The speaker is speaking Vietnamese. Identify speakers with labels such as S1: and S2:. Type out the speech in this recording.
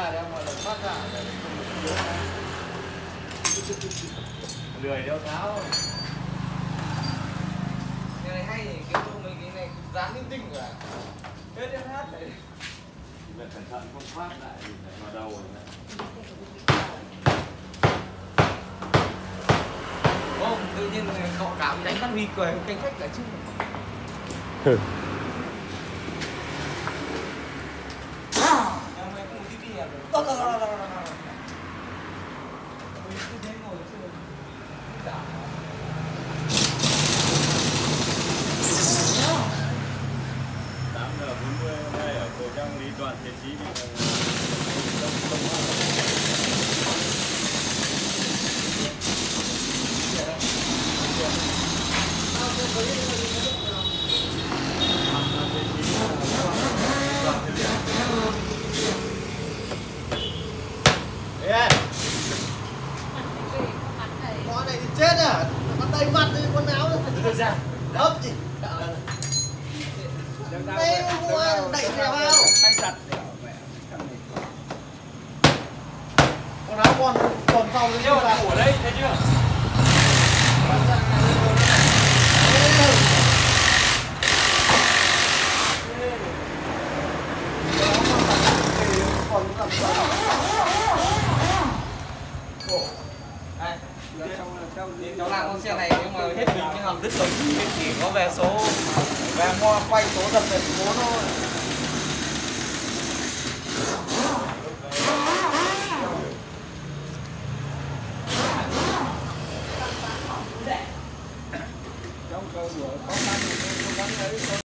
S1: ra để ông gọi là thoát ra lười đeo tháo.
S2: Cái này hay thì cái mấy cái này dán linh tinh cả. Hết em hát này.
S1: Chỉ phải cẩn thận không thoát lại thì phải vào đầu rồi đấy.
S2: Không, tự nhiên cậu cảm đánh bắt huy cười canh khách cả chứ. Em mày cũng đi à?
S1: Giờ 40 hôm nay ở cổ trong lý toàn thế chí thì
S3: con này thì chết à, con tay mặt đi, quần áo
S1: được ra
S3: đớp gì đây mua đẩy xe vào
S1: anh chặt
S3: quần áo còn sau cái
S1: nhưng mà của đây thấy chưa
S2: Cháu làm con xe này nhưng mà hết bình nhưng mà đứt đồng nên chỉ có về số về mua quay số dập về số thôi. Trong cơ của khó khăn